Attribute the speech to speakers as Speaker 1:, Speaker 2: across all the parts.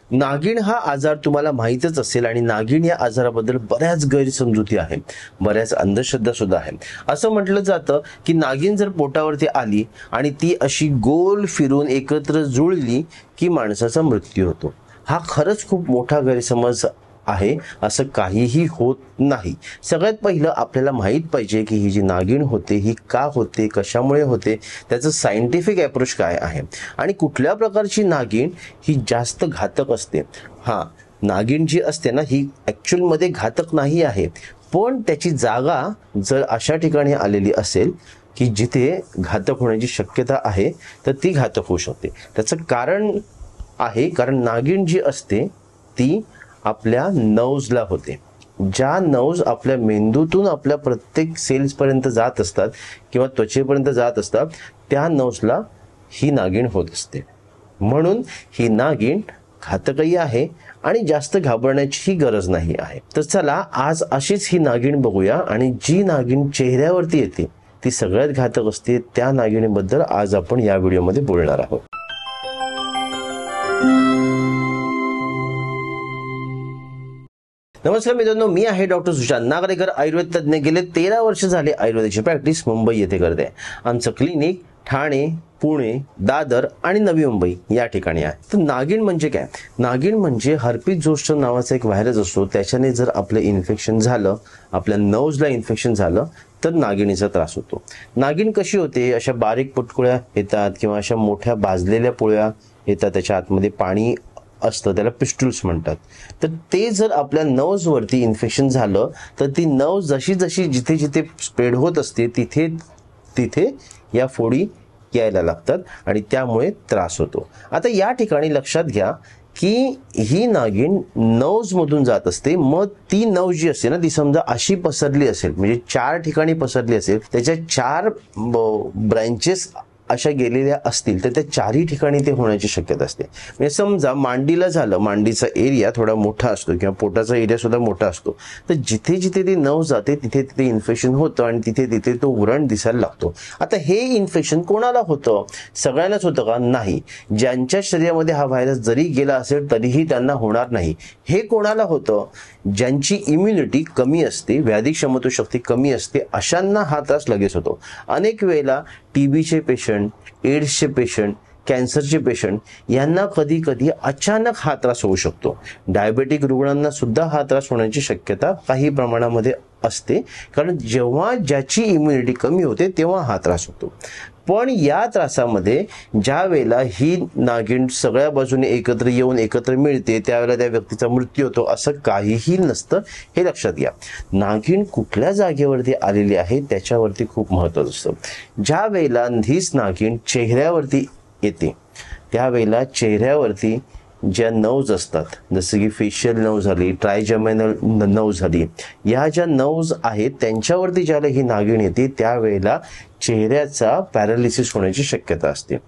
Speaker 1: नागिण हा आजार तुम्हाला माहीतच असेल आणि नागिण या आजाराबद्दल बऱ्याच गैरसमजुती आहे, बऱ्याच अंधश्रद्धा सुद्धा आहे. असं म्हटलं जातं की नागिण जर पोटावरती आली आणि ती अशी गोल फिरून एकत्र जुळली की माणसाचा मृत्यू होतो. हा खरंच खूप मोठा गैरसमज आहे. असं काहीही होत नाही. सगळ्यात पहिलं आपल्याला माहीत पाहिजे की ही जी नागिण होते ही का होते, कशामुळे होते, त्याचं सायंटिफिक अप्रोच काय आहे आणि कुठल्या प्रकारची नागिण ही जास्त घातक असते. नागिण जी असते ना ही ॲक्च्युअलमध्ये घातक नाही आहे, पण त्याची जागा जर अशा ठिकाणी आलेली असेल की जिथे घातक होण्याची शक्यता आहे तर ती घातक होऊ शकते. त्याचं कारण नागिण जी असते ती आपल्या नर्व्हजला होते. ज्या नर्व्हज आपल्या मेंदूतून आपल्या प्रत्येक सेल्सपर्यंत जात असतात किंवा त्वचेपर्यंत जात असतात, त्या नर्व्हजला ही नागिण होत असते. म्हणून ही नागिण घातकही आहे आणि जास्त घाबरण्याचीही गरज नाही आहे. तर चला आज अशीच ही नागिण बघूया आणि जी नागिण चेहऱ्यावरती येते ती सगळ्यात घातक असते, त्या नागिणीबद्दल आज आपण या व्हिडिओमध्ये बोलणार आहोत. नमस्कार मित्रांनो, मी आहे डॉक्टर सुशांत नागरेकर, आयुर्वेद तज्ज्ञ. गेले 13 वर्ष झाले आयुर्वेदाची प्रॅक्टिस मुंबई येथे करते. आमचं क्लिनिक ठाणे, पुणे, दादर आणि नवी मुंबई या ठिकाणी आहे. तर नागिण म्हणजे काय? नागिण म्हणजे हर्पिस झोस्टर नावाचा एक व्हायरस असतो. त्याच्याने जर आपलं इन्फेक्शन झालं, आपल्या नर्व्हजला इन्फेक्शन झालं तर नागिणीचा त्रास होतो. नागिण कशी होते? अशा बारीक पुटकुळ्या येतात किंवा अशा मोठ्या भाजलेल्या पुळ्या येतात, त्याच्या आतमध्ये पाणी असतं, त्याला पिस्टल्स म्हणतात. तर ते जर आपल्या नर्व्हज वरती इन्फेक्शन झालं तर ती नर्व्ह जशी जशी जिथे जिथे स्प्रेड होत असते तिथे तिथे या फोडी यायला लागतात आणि त्यामुळे त्रास होतो. आता या ठिकाणी लक्षात घ्या की ही नागिण नर्व्हज मधून जात असते. मग ती नर्व्ह जी असते ना ती समजा अशी पसरली असेल, म्हणजे 4 ठिकाणी पसरली असेल, त्याच्या 4 ब्रँचेस अशा गेलेल्या असतील तर त्या 4ही ठिकाणी ते होण्याची शक्यता असते. म्हणजे समजा मांडीला झालं, मांडीचा एरिया थोडा मोठा असतो किंवा पोटाचा एरिया सुद्धा मोठा असतो, तर जिथे जिथे ती नर्व्ह जाते तिथे तिथे इन्फेक्शन होतं आणि तिथे तिथे तो व्रण दिसायला लागतो. आता हे इन्फेक्शन कोणाला होतं? सगळ्यांनाच होतं का? नाही. ज्यांच्या शरीरामध्ये हा व्हायरस जरी गेला असेल तरीही त्यांना होणार नाही. हे कोणाला होतं? ज्यांची इम्युनिटी कमी असते, व्याधी क्षमताशक्ती कमी असते, अशांना हा त्रास लगेच होतो. अनेक वेळेला टीबीचे पेशंट, एड्सचे पेशंट, कॅन्सरचे पेशंट यांना कधी कधी अचानक हा त्रास होऊ शकतो. डायबेटिक रुग्णांना सुद्धा हा त्रास होण्याची शक्यता काही प्रमाणामध्ये असते, कारण जेव्हा ज्याची इम्युनिटी कमी होते तेव्हा हा त्रास होतो. पण या त्रासामध्ये ज्या वेळेला ही नागिण सगळ्या बाजूने एकत्र येऊन एकत्र मिळते त्यावेळेला त्या व्यक्तीचा मृत्यू होतो, असं काहीही नसतं. हे लक्षात घ्या. नागिण कुठल्या जागेवरती आलेली आहे त्याच्यावरती खूप महत्त्वाचं असतं. ज्या वेळेला हीच नागिण चेहऱ्यावरती येते त्यावेळेला चेहऱ्यावरती ज्या नर्व्हज असतात, जसं की फेशियल नर्व्ह झाली, ट्रायजमिनल नर्व्ह झाली, या ज्या नर्व्हज आहेत त्यांच्यावरती ज्याला ही नागिण येते त्यावेळेला चेहऱ्याचा पॅरालिसिस होण्याची शक्यता असते.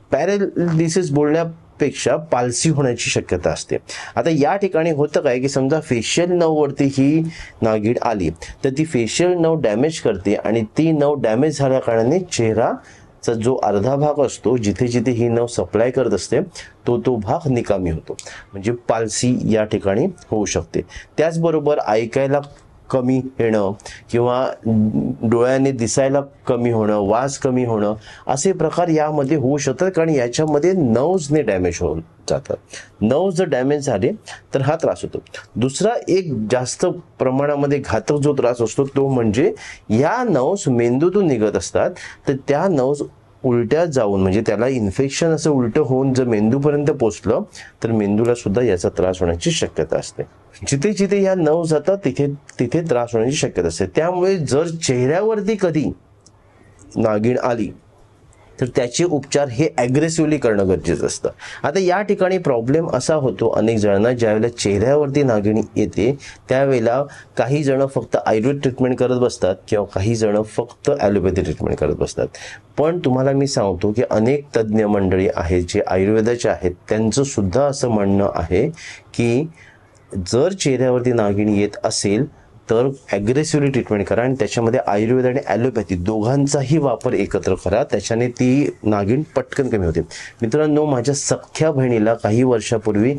Speaker 1: पॅरालिसिस बोलण्यापेक्षा पाल्सी होण्याची शक्यता असते. आता या ठिकाणी होतं काय की समजा फेशियल नर्व्हवरती ही नागिण आली तर ती फेशियल नर्व्ह डॅमेज करते आणि ती नर्व्ह डॅमेज झाल्या कारणाने चेहराचा जो अर्धा भाग असतो जिथे जिथे ही नर्व्ह सप्लाय करत असते तो भाग निकामी होतो, म्हणजे पाल्सी या ठिकाणी होऊ शकते. त्याचबरोबर ऐकायला कमी येणं किंवा डोळ्याने दिसायला कमी होणं, वास कमी होणं, असे प्रकार यामध्ये होऊ शकतात, कारण याच्यामध्ये नर्व्हजने डॅमेज होऊन जातात. नर्व्ह जर डॅमेज झाले तर हा त्रास होतो. दुसरा एक जास्त प्रमाणामध्ये घातक जो त्रास असतो तो म्हणजे या नर्व्हज मेंदूतून निघत असतात, तर त्या नर्व्हज उलट्या जाऊन, म्हणजे त्याला इन्फेक्शन असं उलटं होऊन जर मेंदूपर्यंत पोचलं तर मेंदूला सुद्धा याचा त्रास होण्याची शक्यता असते. जिथे जिथे या नर्व्ह जातात तिथे तिथे त्रास होण्याची शक्यता असते. त्यामुळे जर चेहऱ्यावरती कधी नागिण आली तर त्याचे उपचार हे ॲग्रेसिव्हली करणं गरजेचं असतं. आता या ठिकाणी प्रॉब्लेम असा होतो अनेक जणांना, ज्यावेळेला चेहऱ्यावरती नागिणी येते त्यावेळेला काही जण फक्त आयुर्वेद ट्रीटमेंट करत बसतात किंवा काही जण फक्त ॲलोपॅथी ट्रीटमेंट करत बसतात. पण तुम्हाला मी सांगतो की अनेक तज्ज्ञ मंडळी आहेत जे आयुर्वेदाचे आहेत, त्यांचं सुद्धा असं म्हणणं आहे की जर चेहऱ्यावरती नागिणी येत असेल तर ॲग्रेसिव्हली ट्रीटमेंट करा आणि त्याच्यामध्ये आयुर्वेद आणि ॲलोपॅथी दोघांचाही वापर एकत्र करा, त्याच्याने ती नागिण पटकन कमी होते. मित्रांनो, माझ्या सख्ख्या बहिणीला काही वर्षापूर्वी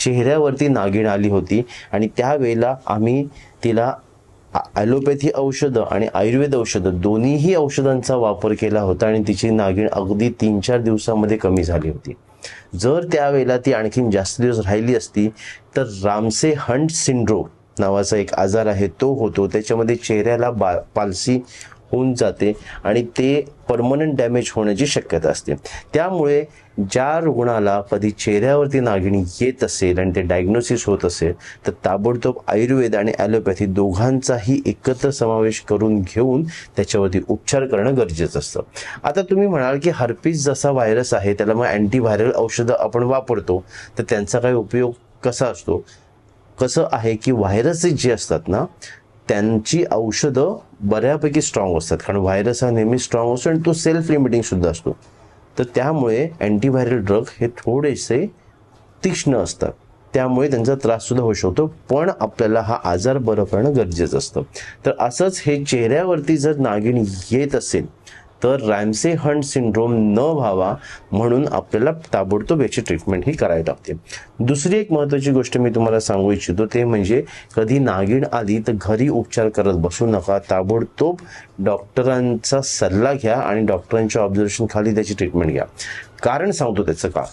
Speaker 1: चेहऱ्यावरती नागिण आली होती आणि त्यावेळेला आम्ही तिला ॲलोपॅथी औषधं आणि आयुर्वेद औषधं दोन्हीही औषधांचा वापर केला होता आणि तिची नागिण अगदी 3-4 दिवसामध्ये कमी झाली होती. जर त्यावेळेला ती आणखीन जास्त दिवस राहिली असती तर रामसे हंट सिंड्रोम नावाचा एक आजार आहे तो होतो. त्याच्यामध्ये चेहऱ्याला पालसी होऊन जाते आणि ते परमनंट डॅमेज होण्याची शक्यता असते. त्यामुळे ज्या रुग्णाला कधी चेहऱ्यावरती नागिण येत असेल आणि ते डायग्नोसिस होत असेल तर ताबडतोब आयुर्वेद आणि ॲलोपॅथी दोघांचाही एकत्र समावेश करून घेऊन त्याच्यावरती उपचार करणं गरजेचं असतं. आता तुम्ही म्हणाल की हर्पीस जसा व्हायरस आहे त्याला मग अँटीव्हायरल औषधं आपण वापरतो तर त्यांचा काय उपयोग कसा असतो? कसं आहे की व्हायरस जे असतात ना त्यांची औषधं बऱ्यापैकी स्ट्रॉंग असतात, कारण व्हायरस हा नेहमी स्ट्रॉंग असतो आणि तो सेल्फ लिमिटिंग सुद्धा असतो. तर त्यामुळे अँटीव्हायरल ड्रग हे थोडेसे तीक्ष्ण असतात, त्यामुळे त्यांचा त्रास सुद्धा होऊ शकतो. पण आपल्याला हा आजार बरं करणं गरजेचं असतं. तर असंच हे चेहऱ्यावरती जर नागिण येत असेल तर रॅमसे हंट सिंड्रोम न व्हावा म्हणून आपल्याला ताबडतोब याची ट्रीटमेंट ही करायला लागते. दुसरी एक महत्त्वाची गोष्ट मी तुम्हाला सांगू इच्छितो ते म्हणजे कधी नागिण आली तर घरी उपचार करत बसू नका. ताबडतोब डॉक्टरांचा सल्ला घ्या आणि डॉक्टरांच्या ऑब्झर्वेशन खाली त्याची ट्रीटमेंट घ्या. कारण सांगतो त्याचं का.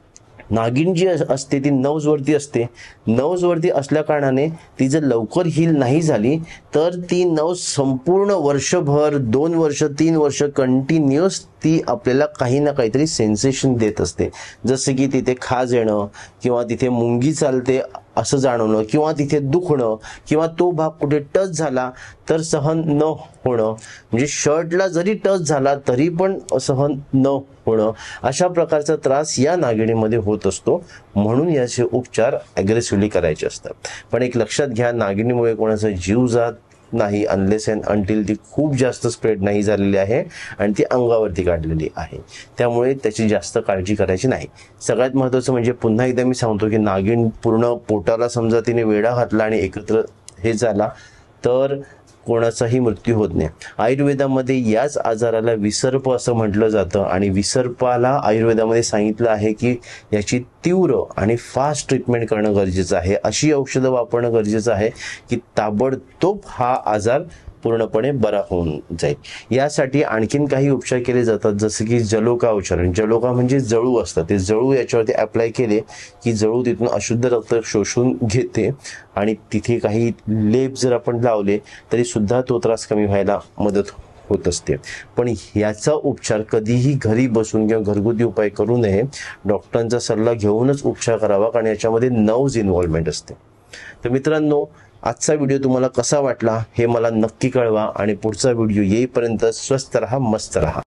Speaker 1: नागिण जी असते ती नर्व्हजवरती असते. नर्व्हजवरती असल्या कारणाने ती जर लवकर हील नाही झाली तर ती नर्व्ह संपूर्ण वर्षभर 2 वर्ष 3 वर्ष कंटिन्युअस ती आपल्याला काही ना काहीतरी सेन्सेशन देत असते. जसं की तिथे खाज येणं किंवा तिथे मुंगी चालते असं जाणवणं किंवा तिथे दुखणं किंवा तो भाग कुठे टच झाला तर सहन न होणं, म्हणजे शर्टला जरी टच झाला तरी पण सहन न होणं, अशा प्रकारचा त्रास या नागिणीमध्ये होत असतो. म्हणून याचे उपचार ॲग्रेसिव्हली करायचे असतात. पण एक लक्षात घ्या, नागिणीमुळे कोणाचा जीव जात नाही अनलेस अँड अंटिल ती खूप जास्त स्प्रेड नाही झालेली आहे आणि ती अंगावरती काढलेली आहे. त्यामुळे त्याची जास्त काळजी करायची नाही. सगळ्यात महत्त्वाचं म्हणजे पुन्हा एकदा मी सांगतो की नागिण पूर्ण पोटाला समजा तिने वेढा घातला आणि एकत्र हे झाला तर कोणाचाही मृत्यू होत नाही. आयुर्वेदामध्ये याच आजाराला विसर्प असं म्हटलं जातं आणि विसर्पाला आयुर्वेदामध्ये सांगितलं आहे की याची तीव्र आणि फास्ट ट्रीटमेंट करणं गरजेचं आहे. अशी औषधं वापरणं गरजेचं आहे की ताबडतोब हा आजार पूर्णपणे बरा होऊन जाईल. यासाठी आणखीन काही उपचार केले जातात जसं की जलोका उच्चारण. जलोका म्हणजे जळू असतं, ते जळू याच्यावरती अप्लाय केले की जळू तिथून अशुद्ध रक्त शोषून घेते आणि तिथे काही लेप जर आपण लावले तरी सुद्धा तो त्रास कमी व्हायला मदत होत असते. पण याचा उपचार कधीही घरी बसून किंवा घरगुती उपाय करू नये. डॉक्टरांचा सल्ला घेऊनच उपचार करावा, कारण याच्यामध्ये नर्व्हज इन्व्हॉल्वमेंट असते. तर मित्रांनो, आजचा व्हिडिओ तुम्हाला कसा वाटला हे मला नक्की कळवा आणि पुढचा व्हिडिओ येईपर्यंत स्वस्थ रहा, मस्त रहा.